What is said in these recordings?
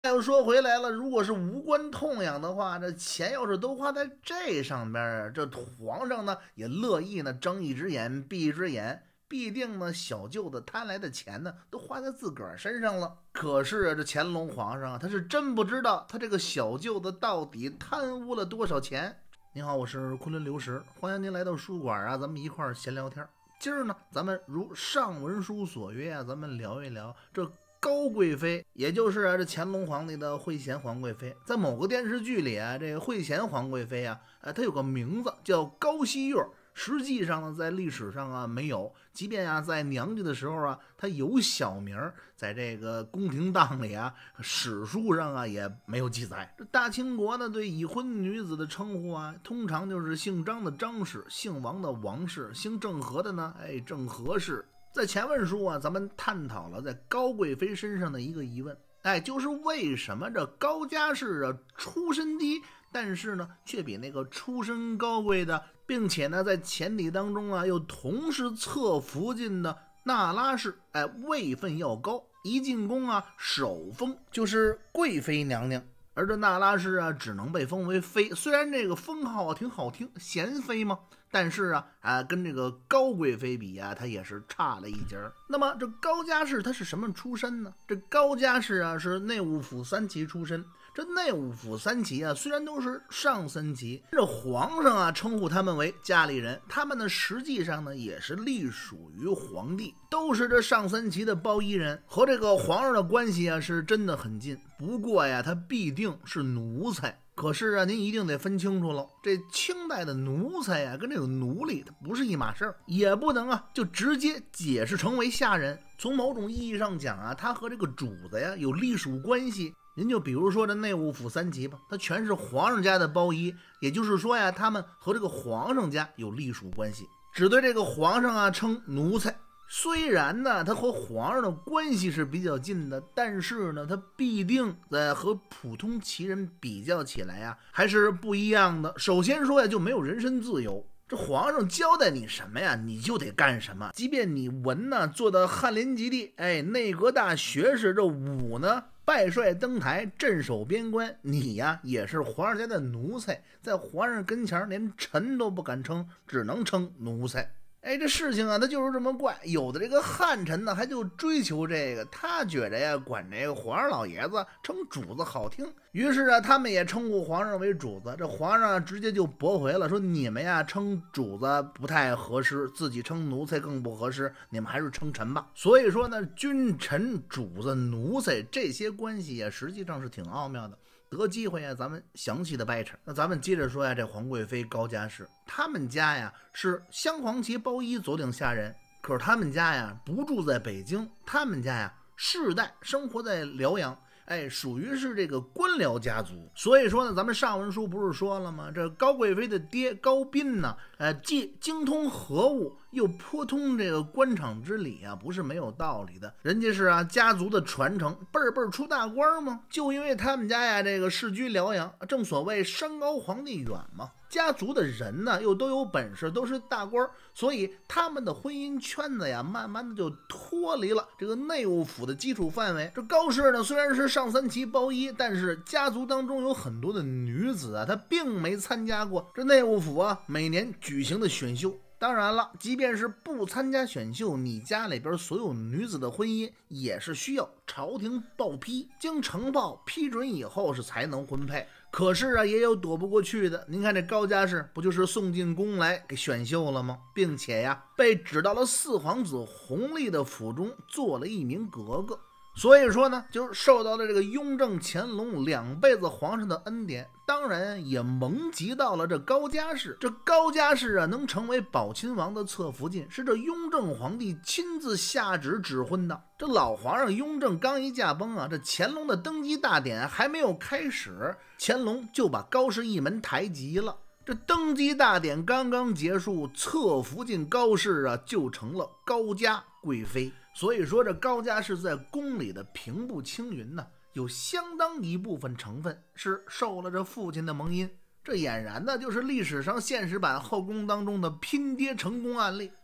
又说回来了，如果是无关痛痒的话，这钱要是都花在这上边，这皇上呢也乐意呢睁一只眼闭一只眼，必定呢小舅子贪来的钱呢都花在自个儿身上了。可是啊，这乾隆皇上他是真不知道他这个小舅子到底贪污了多少钱。您好，我是昆仑流石，欢迎您来到书馆啊，咱们一块儿闲聊天。今儿呢，咱们如上文书所约啊，咱们聊一聊这高贵妃，也就是这乾隆皇帝的惠贤皇贵妃。在某个电视剧里啊，这个惠贤皇贵妃啊，她有个名字叫高希月，实际上呢，在历史上啊没有，即便啊在娘家的时候啊，她有小名，在这个宫廷档里啊，史书上啊也没有记载。这大清国呢，对已婚女子的称呼啊，通常就是姓张的张氏，姓王的王氏，姓郑和的呢，郑和氏。在前文书啊，咱们探讨了在高贵妃身上的一个疑问，就是为什么这高家氏啊出身低，但是呢却比那个出身高贵的，并且呢在前体当中啊又同是侧福晋的那拉氏，位分要高，一进宫啊首封就是贵妃娘娘。而这那拉氏啊，只能被封为妃，虽然这个封号啊挺好听，贤妃嘛，但是跟这个高贵妃比啊，她也是差了一截儿。那么这高家氏她是什么出身呢？这高家氏啊是内务府三旗出身。这内务府三旗啊，虽然都是上三旗，这皇上啊称呼他们为家里人，他们呢实际上呢也是隶属于皇帝，都是这上三旗的包衣人，和这个皇上的关系啊是真的很近。不过呀，他必定是奴才。可是啊，您一定得分清楚了，这清代的奴才呀，跟这个奴隶它不是一码事儿，也不能啊就直接解释成为下人。从某种意义上讲啊，他和这个主子呀有隶属关系。您就比如说这内务府三旗吧，它全是皇上家的包衣，也就是说呀，他们和这个皇上家有隶属关系，只对这个皇上啊称奴才。虽然呢，他和皇上的关系是比较近的，但是呢，他必定在和普通旗人比较起来呀，还是不一样的。首先说呀，就没有人身自由。这皇上交代你什么呀，你就得干什么。即便你文呢做到翰林及第，内阁大学士，这武呢拜帅登台，镇守边关，你呀也是皇上家的奴才，在皇上跟前连臣都不敢称，只能称奴才。这事情啊，它就是这么怪。有的这个汉臣呢，还就追求这个，他觉着呀，管这个皇上老爷子称主子好听，于是啊，他们也称呼皇上为主子。这皇上啊，直接就驳回了，说你们呀称主子不太合适，自己称奴才更不合适，你们还是称臣吧。所以说呢，君臣主子奴才这些关系呀，实际上是挺奥妙的。得机会啊，咱们详细的掰扯。那咱们接着说呀，这皇贵妃高家氏，他们家呀是镶黄旗包衣左领下人，可是他们家呀不住在北京，他们家呀世代生活在辽阳，属于是这个官僚家族。所以说呢，咱们上文书不是说了吗？这高贵妃的爹高斌呢，既精通和务，又颇通这个官场之理啊，不是没有道理的。人家是啊，家族的传承，辈辈出大官嘛。就因为他们家呀，这个世居辽阳，正所谓山高皇帝远嘛。家族的人呢，又都有本事，都是大官，所以他们的婚姻圈子呀，慢慢的就脱离了这个内务府的基础范围。这高氏呢，虽然是上三旗包衣，但是家族当中有很多的女子啊，她并没参加过这内务府啊每年举行的选秀。当然了，即便是不参加选秀，你家里边所有女子的婚姻也是需要朝廷报批，经呈报批准以后是才能婚配。可是啊，也有躲不过去的。您看这高家氏不就是送进宫来给选秀了吗？并且呀，被指到了四皇子弘历的府中做了一名格格。所以说呢，就受到了这个雍正乾隆2辈子皇上的恩典，当然也蒙及到了这高家氏。这高家氏啊，能成为宝亲王的侧福晋，是这雍正皇帝亲自下旨指婚的。这老皇上雍正刚一驾崩啊，这乾隆的登基大典还没有开始，乾隆就把高氏一门抬级了。这登基大典刚刚结束，侧福晋高氏啊就成了高家贵妃。所以说这高家氏在宫里的平步青云呢，有相当一部分成分是受了这父亲的蒙荫。这俨然的就是历史上现实版后宫当中的拼爹成功案例。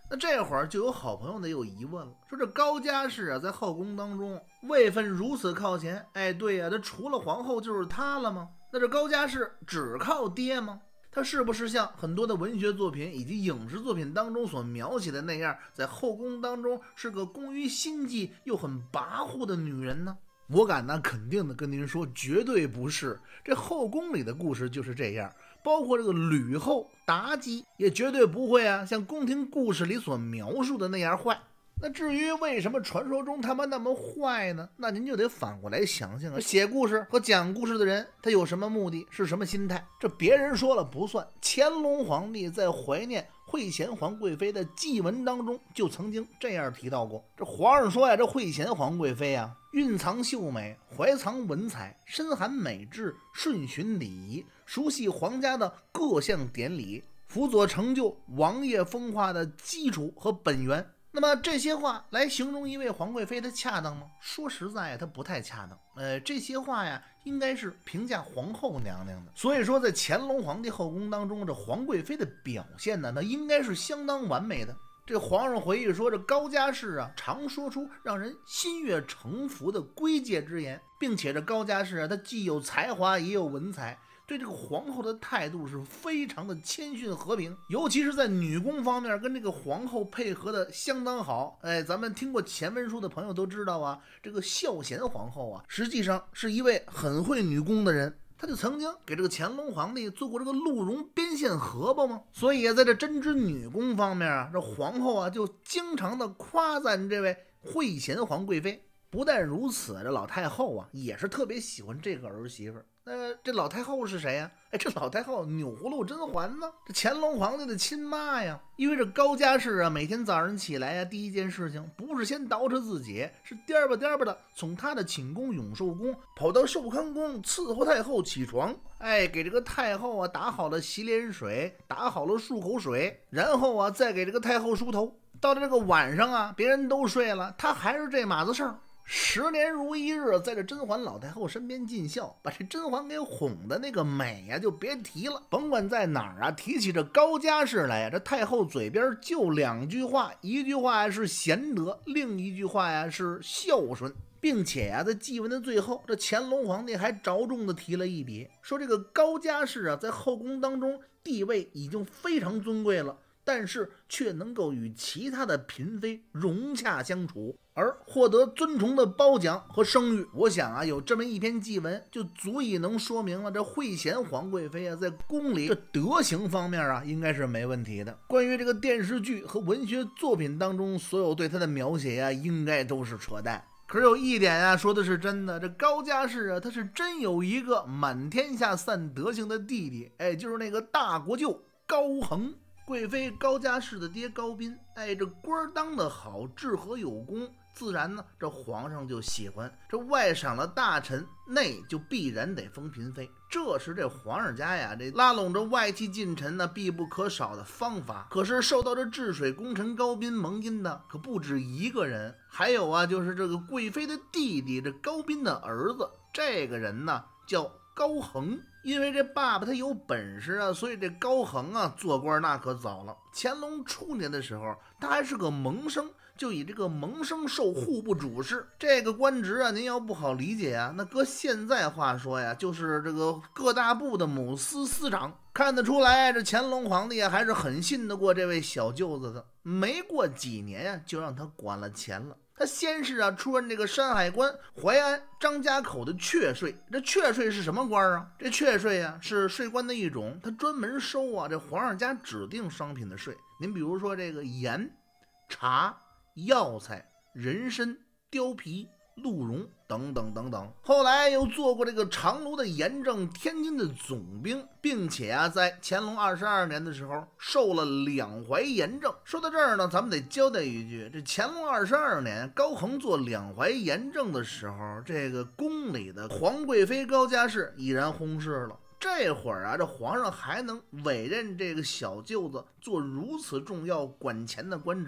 那这会儿就有好朋友得有疑问了，说这高家氏啊，在后宫当中位分如此靠前，哎，对呀，他除了皇后就是他了吗？那这高家氏只靠爹吗？她是不是像很多的文学作品以及影视作品当中所描写的那样，在后宫当中是个工于心计又很跋扈的女人呢？我敢肯定的跟您说，绝对不是。这后宫里的故事就是这样，包括这个吕后、妲己，也绝对不会像宫廷故事里所描述的那样坏。那至于为什么传说中他们那么坏呢？那您就得反过来想想写故事和讲故事的人他有什么目的，是什么心态？这别人说了不算。乾隆皇帝在怀念惠贤皇贵妃的祭文当中就曾经这样提到过，这皇上说这惠贤皇贵妃蕴藏秀美，怀藏文采，深含美智，顺循礼仪，熟悉皇家的各项典礼，辅佐成就王爷风化的基础和本源。那么这些话来形容一位皇贵妃，它恰当吗？说实在它不太恰当。这些话应该是评价皇后娘娘的。所以说，在乾隆皇帝后宫当中，这皇贵妃的表现呢，那应该是相当完美的。这皇上回忆说，这高家氏常说出让人心悦诚服的归介之言，并且这高家氏他既有才华也有文采。对这个皇后的态度是非常的谦逊和平，尤其是在女工方面跟这个皇后配合的相当好。咱们听过前文书的朋友都知道这个孝贤皇后实际上是一位很会女工的人，她就曾经给这个乾隆皇帝做过这个鹿茸边线荷包嘛。所以在这针织女工方面这皇后就经常的夸赞这位惠贤皇贵妃。不但如此，这老太后也是特别喜欢这个儿媳妇。这老太后是谁这老太后钮祜禄甄嬛呢，这乾隆皇帝的亲妈呀。因为这高家氏每天早上起来第一件事情不是先捯饬自己，是颠吧颠吧的从他的寝宫永寿宫跑到寿康宫伺候太后起床，给这个太后打好了洗脸水，打好了漱口水，然后再给这个太后梳头。到了这个晚上别人都睡了，他还是这码子事儿。10年如一日，在这甄嬛老太后身边尽孝，把这甄嬛给哄的那个美就别提了。甭管在哪儿提起这高家氏来这太后嘴边就2句话，一句话是贤德，另一句话是孝顺。并且在祭文的最后，这乾隆皇帝还着重的提了一笔，说这个高家氏在后宫当中地位已经非常尊贵了，但是却能够与其他的嫔妃融洽相处，而获得尊崇的褒奖和声誉。我想有这么一篇祭文，就足以能说明了这惠贤皇贵妃在宫里这德行方面应该是没问题的。关于这个电视剧和文学作品当中所有对她的描写应该都是扯淡。可是有一点说的是真的，这高家氏他是真有一个满天下散德行的弟弟，就是那个大国舅高恒。贵妃高家氏的爹高斌，这官当得好，治和有功，自然呢这皇上就喜欢。这外赏了大臣，内就必然得封嫔妃，这是这皇上家这拉拢着外戚近臣必不可少的方法。可是受到这治水功臣高斌蒙荫的可不止一个人，还有就是这个贵妃的弟弟，这高斌的儿子，这个人呢叫高恒。因为这爸爸他有本事所以这高恒做官那可早了。乾隆初年的时候，他还是个蒙生，就以这个蒙生授户部主事这个官职您要不好理解那搁现在话说就是这个各大部的母司司长。看得出来，这乾隆皇帝还是很信得过这位小舅子的。没过几年就让他管了钱了。他先是出任这个山海关、淮安、张家口的确税。这确税是什么官这确税是税关的一种，他专门收这皇上家指定商品的税。您比如说这个盐、茶、药材、人参、貂皮、鹿茸等等等等。后来又做过这个长卢的盐政、天津的总兵，并且在乾隆22年的时候受了两淮盐政。说到这儿呢，咱们得交代一句，这乾隆22年高恒做两淮盐政的时候，这个宫里的皇贵妃高家氏已然薨逝了。这会儿这皇上还能委任这个小舅子做如此重要管钱的官职，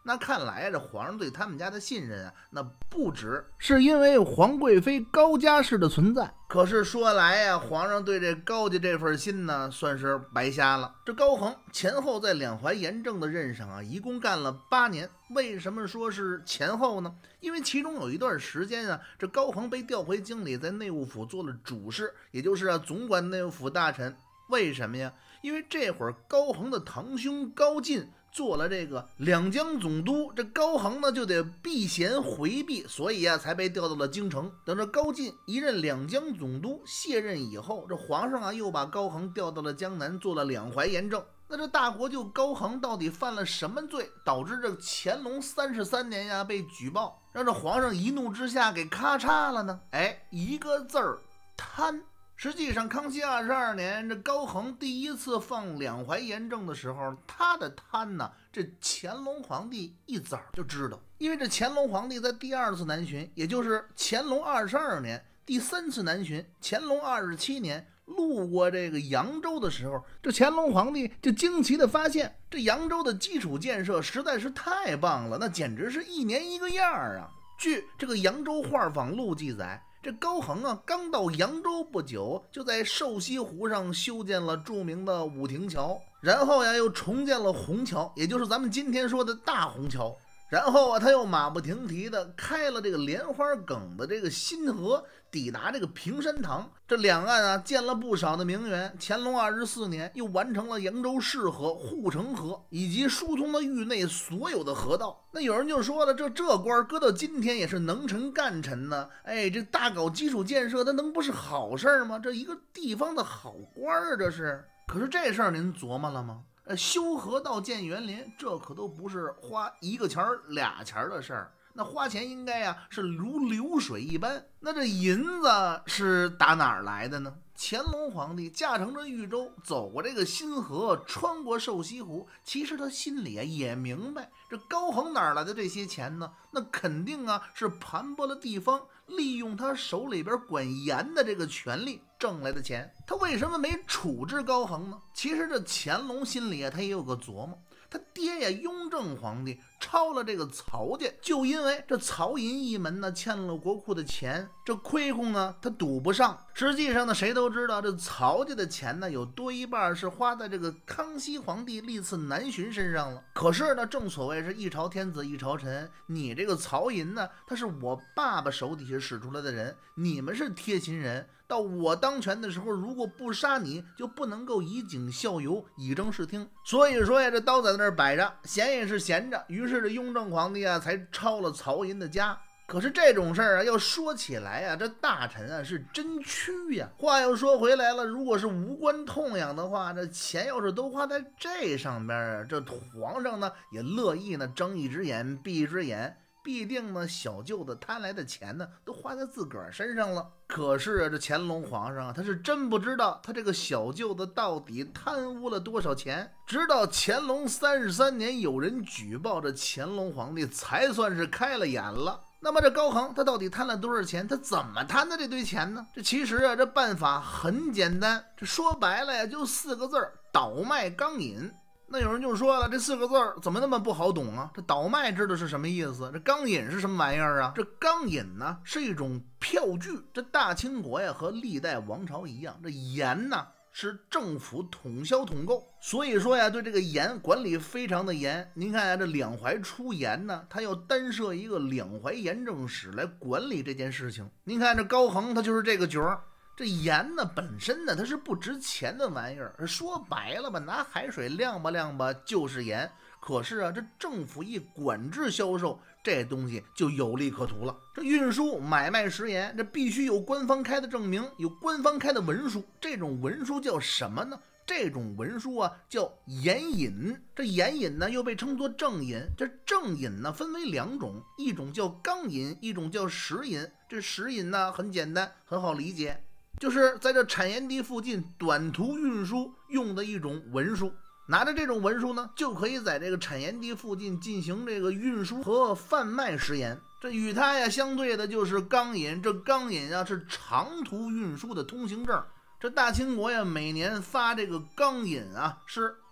那看来这皇上对他们家的信任啊，那不止是因为皇贵妃高家氏的存在。可是说来呀，皇上对这高家这份心呢，算是白瞎了。这高恒前后在两淮盐政的任上啊，一共干了8年。为什么说是前后呢？因为其中有一段时间啊，这高恒被调回京里，在内务府做了主事，也就是总管内务府大臣。为什么呀？因为这会儿高恒的堂兄高进做了这个两江总督，这高恒呢就得避嫌回避，所以啊才被调到了京城。等着高进一任两江总督卸任以后，这皇上啊又把高恒调到了江南，做了两淮盐政。那这大国舅高恒到底犯了什么罪，导致这乾隆33年呀被举报，让这皇上一怒之下给咔嚓了呢？一个字儿，贪。实际上，康熙22年，这高恒第一次放两淮盐政的时候，他的贪呢，这乾隆皇帝一早就知道。因为这乾隆皇帝在第2次南巡，也就是乾隆22年第3次南巡，乾隆27年路过这个扬州的时候，这乾隆皇帝就惊奇的发现，这扬州的基础建设实在是太棒了，那简直是一年一个样啊！据这个《扬州画舫录》记载，这高恒啊，刚到扬州不久，就在瘦西湖上修建了著名的五亭桥，然后呀，又重建了虹桥，也就是咱们今天说的大虹桥。然后啊，他又马不停蹄的开了这个莲花梗的这个新河，抵达这个平山堂。这两岸啊建了不少的名园。乾隆24年又完成了扬州市河、护城河以及疏通了域内所有的河道。那有人就说了，这官搁到今天也是能臣干臣呢。这大搞基础建设，那能不是好事吗？这一个地方的好官啊，这是。可是这事儿您琢磨了吗？修河道建园林，这可都不是花1个钱2钱的事儿，那花钱应该呀是如流水一般。那这银子是打哪儿来的呢？乾隆皇帝驾乘着豫州，走过这个新河，穿过瘦西湖，其实他心里也明白，这高恒哪儿来的这些钱呢？那肯定啊是盘剥了地方，利用他手里边管盐的这个权力挣来的钱。他为什么没处置高恒呢？其实这乾隆心里啊，他也有个琢磨。他爹呀，雍正皇帝抄了这个曹家，就因为这曹银一门呢欠了国库的钱，这亏空呢他赌不上。实际上呢，谁都知道这曹家的钱呢有多一半是花在这个康熙皇帝历次南巡身上了。可是呢，正所谓是一朝天子一朝臣，你这个曹银呢，他是我爸爸手底下使出来的人，你们是贴心人。到我当权的时候，如果不杀你，就不能够以儆效尤，以正视听。所以说呀，这刀在那儿摆着，闲也是闲着。于是这雍正皇帝啊，才抄了曹寅的家。可是这种事儿啊，要说起来啊，这大臣啊是真屈呀。话又说回来了，如果是无关痛痒的话，这钱要是都花在这上边啊，这皇上呢也乐意呢睁一只眼闭一只眼。必定呢，小舅子贪来的钱呢，都花在自个儿身上了。可是啊，这乾隆皇上啊，他是真不知道他这个小舅子到底贪污了多少钱。直到乾隆33年，有人举报，这乾隆皇帝才算是开了眼了。那么这高恒他到底贪了多少钱？他怎么贪的这堆钱呢？这其实啊，这办法很简单，这说白了呀，就4个字儿：倒卖钢引。那有人就说了，这4个字怎么那么不好懂啊？这倒卖知道是什么意思？这钢引是什么玩意儿啊？这钢引呢是一种票据。这大清国呀和历代王朝一样，这盐呢是政府统销统购，所以说呀对这个盐管理非常的严。您看呀，这两淮出盐呢，他要单设一个两淮盐政使来管理这件事情。您看这高恒他就是这个角儿。这盐呢本身呢它是不值钱的玩意儿，说白了吧，拿海水晾吧晾吧就是盐。可是啊，这政府一管制销售，这东西就有利可图了。这运输买卖食盐，这必须有官方开的证明，有官方开的文书。这种文书叫什么呢？这种文书啊叫盐引。这盐引呢又被称作正引。这正引呢分为2种，一种叫钢引，一种叫实引。这实引呢很简单，很好理解，就是在这产盐地附近短途运输用的一种文书。拿着这种文书呢，就可以在这个产盐地附近进行这个运输和贩卖食盐。这与它呀相对的就是钢引。这钢引啊是长途运输的通行证。这大清国呀每年发这个钢引啊是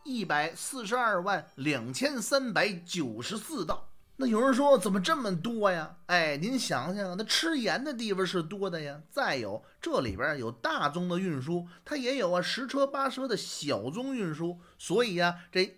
1422394道。那有人说怎么这么多呀？哎，您想想，那吃盐的地方是多的呀。再有，这里边有大宗的运输，它也有10车8车的小宗运输，所以呀，这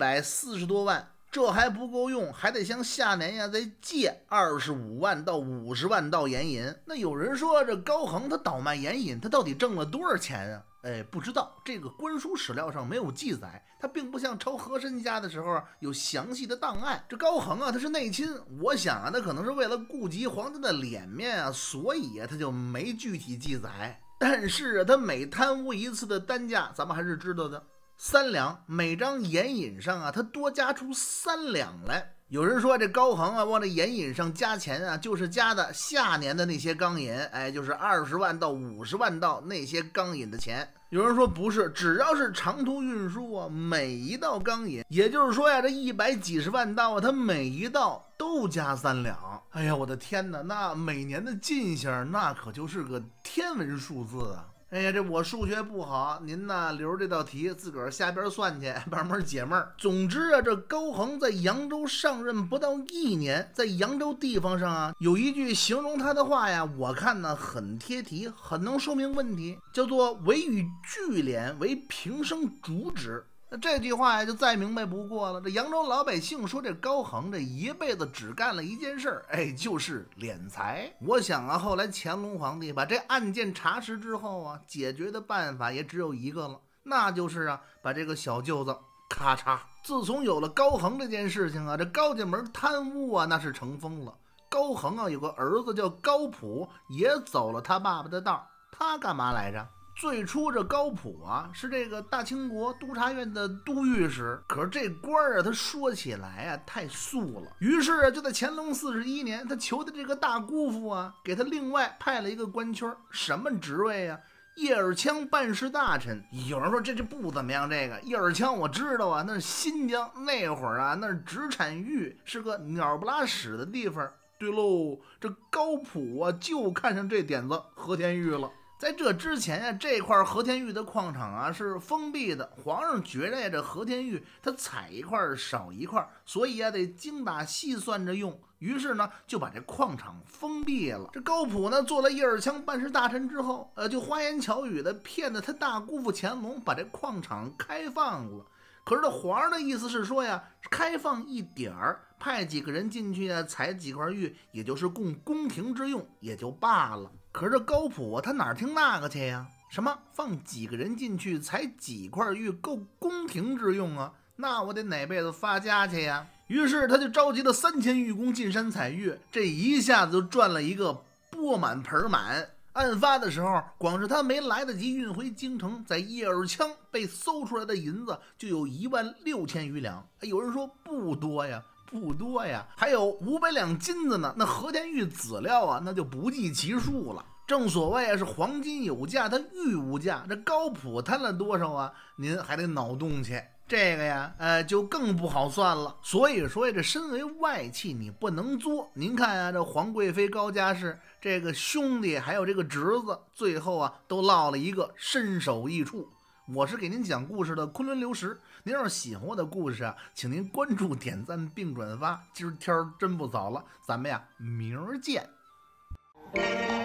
140多万。这还不够用，还得向下年呀再借25万到50万道盐引。那有人说这高恒他倒卖盐引，他到底挣了多少钱啊？哎，不知道，这个官书史料上没有记载，他并不像抄和珅家的时候有详细的档案。这高恒啊，他是内亲，我想啊，他可能是为了顾及皇家的脸面啊，所以啊，他就没具体记载。但是啊，他每贪污一次的单价，咱们还是知道的。3两，每张盐引上啊，他多加出3两来。有人说这高恒啊，往这盐引上加钱啊，就是加的下年的那些钢引，哎，就是20万到50万道那些钢引的钱。有人说不是，只要是长途运输啊，每一道钢引，也就是说呀，这100几十万道啊，它每一道都加3两。哎呀，我的天哪，那每年的进项那可就是个天文数字啊！哎呀，这我数学不好，您呢留着这道题自个儿下边算去，慢慢解闷儿。总之啊，这高恒在扬州上任不到1年，在扬州地方上啊，有一句形容他的话呀，我看呢很贴题，很能说明问题，叫做“惟与聚敛为平生主旨”。这句话呀，就再明白不过了。这扬州老百姓说这高恒这一辈子只干了一件事儿，哎，就是敛财。我想啊，后来乾隆皇帝把这案件查实之后啊，解决的办法也只有一个了，那就是啊，把这个小舅子咔嚓。自从有了高恒这件事情啊，这高家门贪污啊，那是成风了。高恒啊，有个儿子叫高普，也走了他爸爸的道。他干嘛来着？最初这高普啊是这个大清国督察院的都御史，可是这官啊他说起来啊太素了，于是啊就在乾隆41年，他求的这个大姑父啊给他另外派了一个官圈，什么职位啊？叶尔羌办事大臣。有人说这不怎么样，这个叶尔羌我知道啊，那是新疆那会儿啊，那是直产玉，是个鸟不拉屎的地方。对喽，这高普啊就看上这点子和田玉了。在这之前呀，这块和田玉的矿场啊是封闭的。皇上觉得呀，这和田玉他采一块少一块，所以呀得精打细算着用。于是呢，就把这矿场封闭了。这高普呢，做了叶尔羌办事大臣之后，就花言巧语的骗得他大姑父乾隆把这矿场开放了。可是这皇上的意思是说呀，开放一点儿，派几个人进去啊，采几块玉，也就是供宫廷之用，也就罢了。可是这高普啊，他哪听那个去呀？什么放几个人进去采几块玉够宫廷之用啊？那我得哪辈子发家去呀？于是他就召集了3000御工进山采玉，这一下子就赚了一个钵满盆满。案发的时候，光是他没来得及运回京城，在叶尔羌被搜出来的银子就有16000余两。有人说不多呀，不多呀，还有500两金子呢。那和田玉籽料啊，那就不计其数了。正所谓啊，是黄金有价，它玉无价。这高普贪了多少啊？您还得脑洞去。这个呀，就更不好算了。所以说这身为外戚，你不能作。您看啊，这皇贵妃高家氏这个兄弟还有这个侄子，最后啊都落了一个身首异处。我是给您讲故事的昆仑流石，您要是喜欢我的故事啊，请您关注、点赞并转发。今儿天真不早了，咱们呀明儿见。